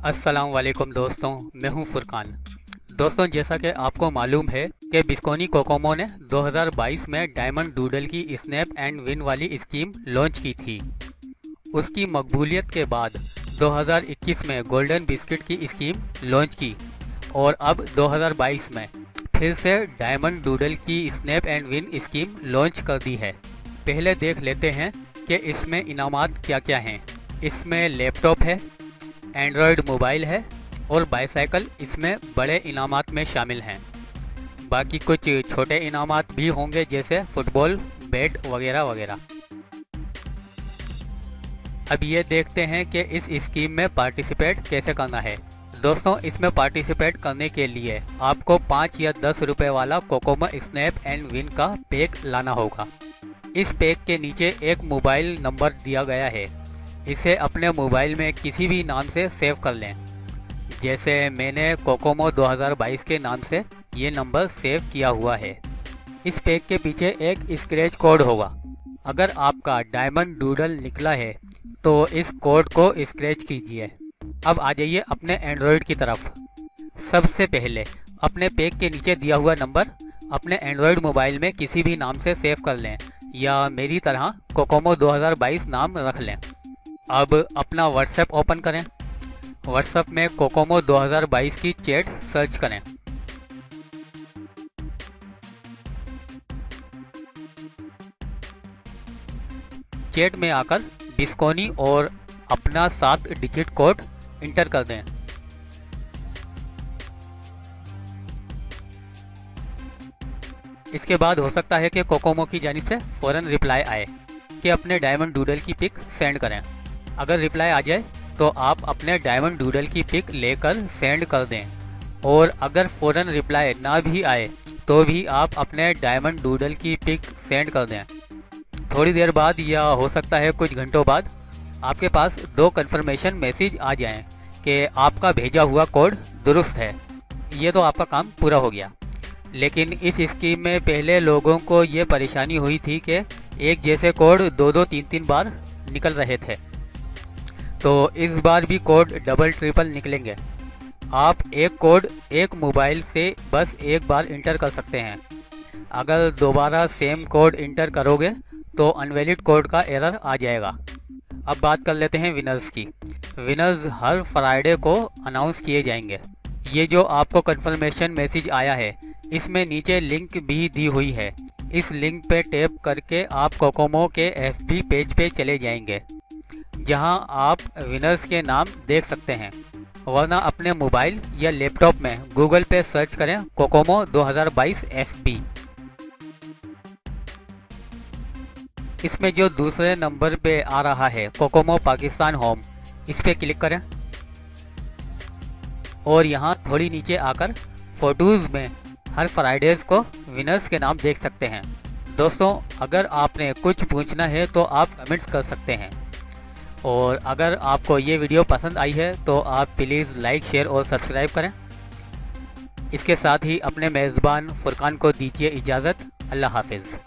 अस्सलाम वालेकुम दोस्तों, मैं हूं फुरकान। दोस्तों, जैसा कि आपको मालूम है कि बिस्कोनी कोकोमो ने 2022 में डायमंड डूडल की स्नैप एंड विन वाली स्कीम लॉन्च की थी। उसकी मकबूलियत के बाद 2021 में गोल्डन बिस्किट की स्कीम लॉन्च की और अब 2022 में फिर से डायमंड डूडल की snap and win scheme launch कर दी है। पहले देख लेते हैं कि इसमें इनामात क्या क्या हैं। इसमें लैपटॉप है, एंड्रॉयड मोबाइल है और बाईसाइकिल इसमें बड़े इनामात में शामिल हैं। बाकी कुछ छोटे इनामात भी होंगे जैसे फुटबॉल, बैट वगैरह वगैरह। अब ये देखते हैं कि इस स्कीम में पार्टिसिपेट कैसे करना है। दोस्तों, इसमें पार्टिसिपेट करने के लिए आपको 5 या 10 रुपए वाला कोकोमो स्नैप एंड विन का पैक लाना होगा। इस पैक के नीचे एक मोबाइल नंबर दिया गया है। इसे अपने मोबाइल में किसी भी नाम से सेव कर लें। जैसे मैंने कोकोमो 2022 के नाम से ये नंबर सेव किया हुआ है। इस पैक के पीछे एक स्क्रैच कोड होगा। अगर आपका डायमंड डूडल निकला है तो इस कोड को स्क्रैच कीजिए। अब आ जाइए अपने एंड्रॉयड की तरफ। सबसे पहले अपने पैक के नीचे दिया हुआ नंबर अपने एंड्रॉयड मोबाइल में किसी भी नाम से सेव कर लें या मेरी तरह कोकोमो 2022 नाम रख लें। अब अपना व्हाट्सएप ओपन करें। व्हाट्सएप में कोकोमो 2022 की चैट सर्च करें। चैट में आकर बिस्कोनी और अपना 7 डिजिट कोड इंटर कर दें। इसके बाद हो सकता है कि कोकोमो की जानिब से फ़ौरन रिप्लाई आए कि अपने डायमंड डूडल की पिक सेंड करें। अगर रिप्लाई आ जाए तो आप अपने डायमंड डूडल की पिक लेकर सेंड कर दें और अगर फ़ौरन रिप्लाई ना भी आए तो भी आप अपने डायमंड डूडल की पिक सेंड कर दें। थोड़ी देर बाद या हो सकता है कुछ घंटों बाद आपके पास 2 कन्फर्मेशन मैसेज आ जाएं कि आपका भेजा हुआ कोड दुरुस्त है। ये तो आपका काम पूरा हो गया। लेकिन इस स्कीम में पहले लोगों को ये परेशानी हुई थी कि एक जैसे कोड 2-2, 3-3 बार निकल रहे थे। तो इस बार भी कोड डबल ट्रिपल निकलेंगे। आप एक कोड एक मोबाइल से बस एक बार इंटर कर सकते हैं। अगर दोबारा सेम कोड इंटर करोगे तो अनवैलिड कोड का एरर आ जाएगा। अब बात कर लेते हैं विनर्स की। विनर्स हर फ्राइडे को अनाउंस किए जाएंगे। ये जो आपको कंफर्मेशन मैसेज आया है इसमें नीचे लिंक भी दी हुई है। इस लिंक पे टैप करके आप कोकोमो के FB पेज पे चले जाएंगे जहां आप विनर्स के नाम देख सकते हैं। वरना अपने मोबाइल या लैपटॉप में गूगल पे सर्च करें कोकोमो 2022 FB। इसमें जो दूसरे नंबर पे आ रहा है कोकोमो पाकिस्तान होम, इस पे क्लिक करें और यहाँ थोड़ी नीचे आकर फोटोज़ में हर फ्राइडेज़ को विनर्स के नाम देख सकते हैं। दोस्तों, अगर आपने कुछ पूछना है तो आप कमेंट्स कर सकते हैं और अगर आपको ये वीडियो पसंद आई है तो आप प्लीज़ लाइक, शेयर और सब्सक्राइब करें। इसके साथ ही अपने मेज़बान फुरकान को दीजिए इजाज़त। अल्लाह हाफिज़।